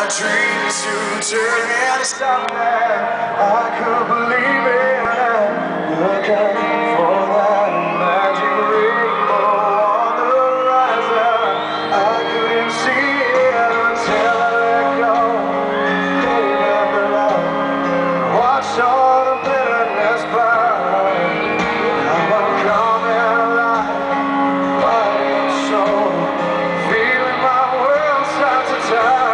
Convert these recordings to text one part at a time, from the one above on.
my dreams to turn and stop that. I could believe it. Looking for that magic rainbow on the horizon. I couldn't see it until I let go. Gave up the light, watched all the bitterness burn. Now I'm coming alive, fighting soul, feeling my world start to turn.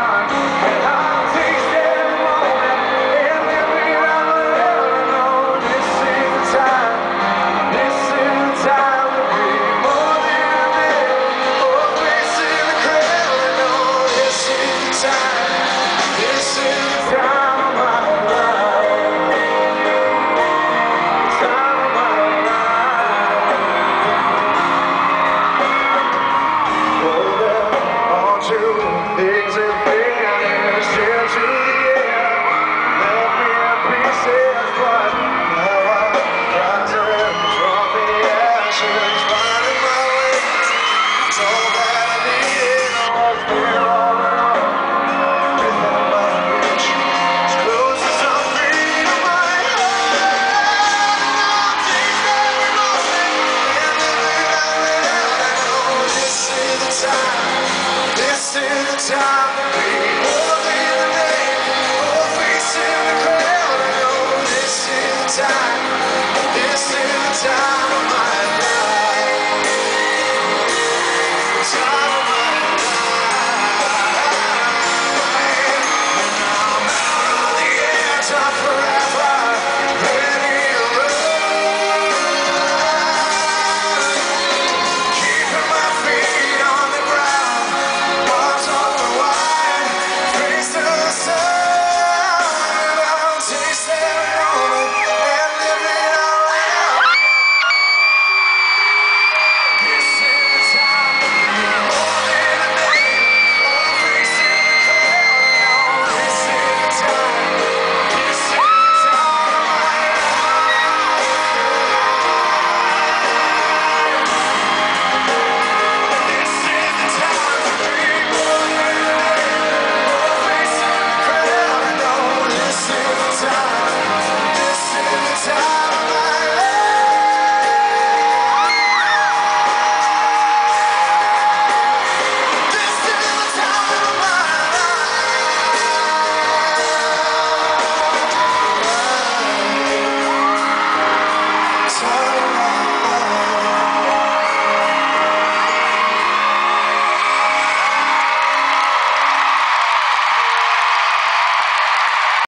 Things have been still to the end. Left me in pieces, but now I'm rising from the ashes, finding my way. It's all that I needed. I was there all alone, within my reach, as close as I'm free to my heart. Things that we're going, and living out loud. I know this is the time. This is the time to be holding the name or facing the crowd. I know this is the time. This is the time.